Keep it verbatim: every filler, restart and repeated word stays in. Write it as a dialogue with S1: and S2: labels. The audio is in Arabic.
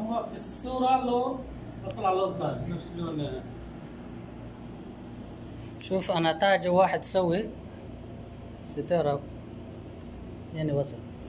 S1: هم في الصورة لون بطلع لون ثاني نفس لون.
S2: شوف انا تاج واحد سوي ستارة يعني وسط.